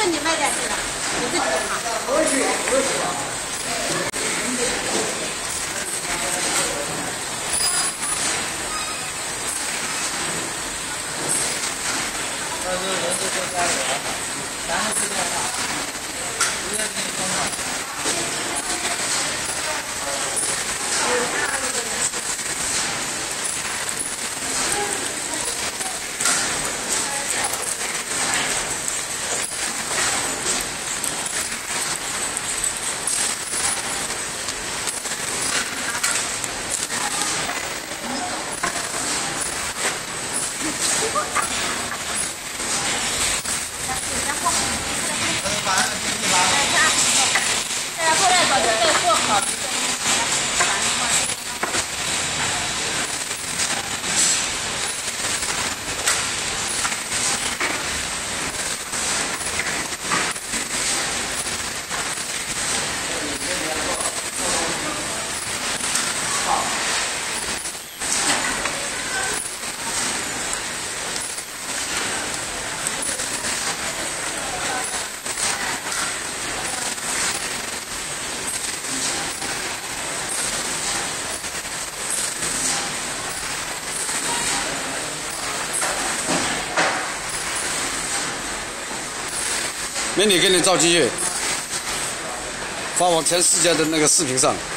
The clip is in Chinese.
个你卖点去了，你自己的嘛。 我去。到时候人就在家里了，咱们这边啊，直接给你封了。 美女给你照机会，发往全世界的那个视频上。